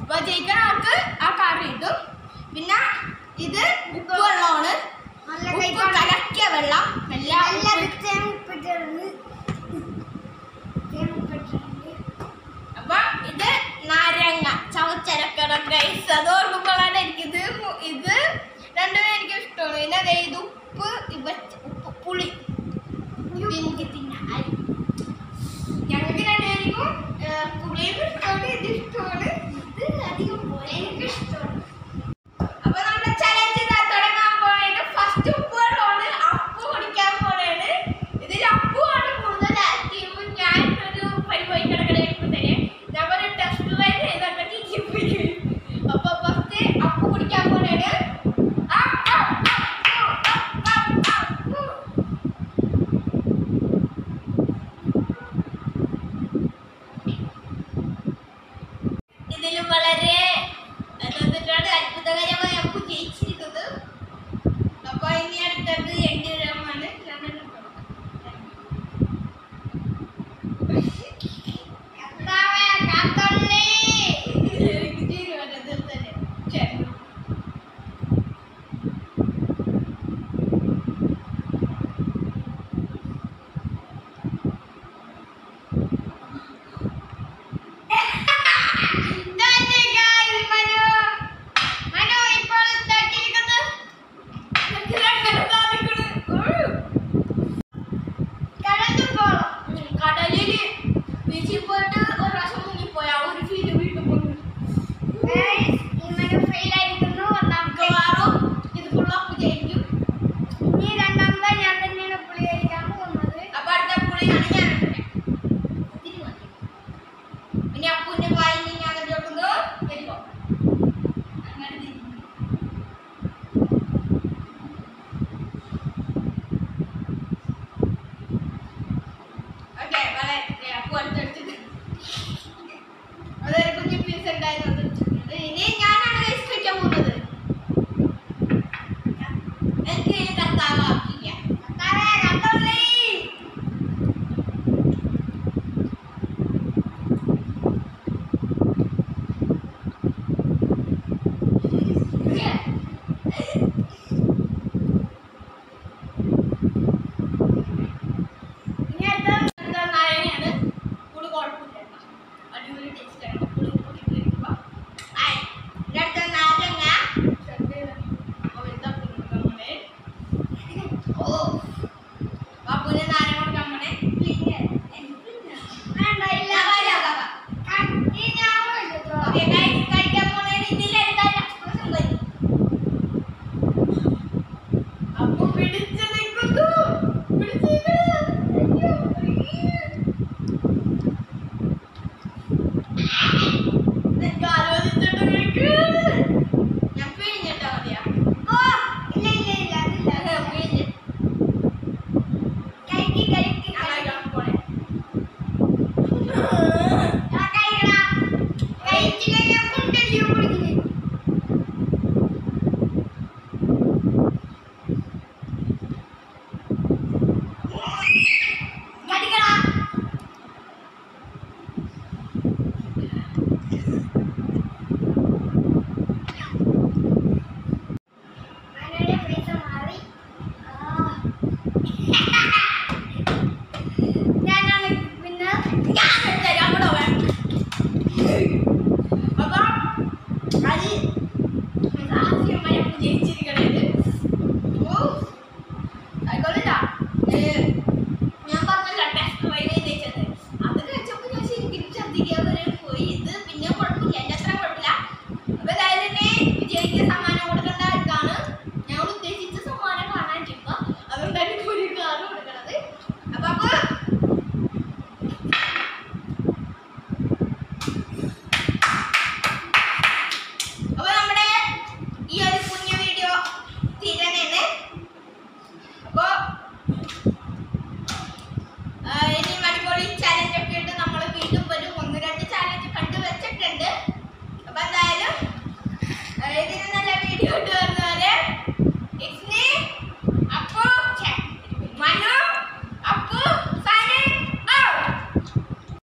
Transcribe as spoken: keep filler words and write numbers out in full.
അപ്പോൾ ജയിക്കണ ആൾക്ക് ആ കറി ഇടും. പിന്നെ ഇത് ഉപ്പ് വെള്ളമാണ്, ഉപ്പ് കലക്കിയ വെള്ളം. എല്ലാം അപ്പൊ ഇത് നാരങ്ങ ചവച്ചരക്കണം ഗൈസ്. അത് ഓർക്കുമ്പോഴാണ് എനിക്കിത് ഇത് രണ്ടുപേരും എനിക്ക് ഇഷ്ടമാണ്. പിന്നെ അതെ ഇത് ഉപ്പ് ഇവ ഉപ്പ് പുളി എനിക്ക് തിന്നാൻ ഞങ്ങൾക്ക് രണ്ടുപേർക്കും പുളിയും ഇഷ്ടമാണ്, ഇത് ഇഷ്ടമാണ്. ഇത് അധികം പോലെ എനിക്ക് ഇഷ്ടമാണ്. അപ്പൊ നമ്മുടെ ചലഞ്ച് തുടങ്ങാൻ പോണേണ്. ഫസ്റ്റ് ഉപ്പ് വെള്ളമാണ്, അപ്പു കുടിക്കാൻ പോണേണ്. ഇതിൽ അപ്പുവാണ് കൂടുതൽ ആക്റ്റീവ്. ഞാൻ ഒരു പരിപാടി കിടക്കണേ ഞാൻ ഒരു ടെസ്റ്റ് ഡ്രൈവ് ചെയ്തൊക്കെ ടീച്ചിപ്പിക്കും. അപ്പൊ ഫസ്റ്റ് അപ്പു കുടിക്കാൻ പോണേണ്. ഇതിലും വളരെ അത്ഭുതകരമായി അപ്പു ജയിച്ചിരിക്കുന്നത്. അപ്പൊ ഇനി അടുത്തത് എന്റെ രമാണ്. Okay,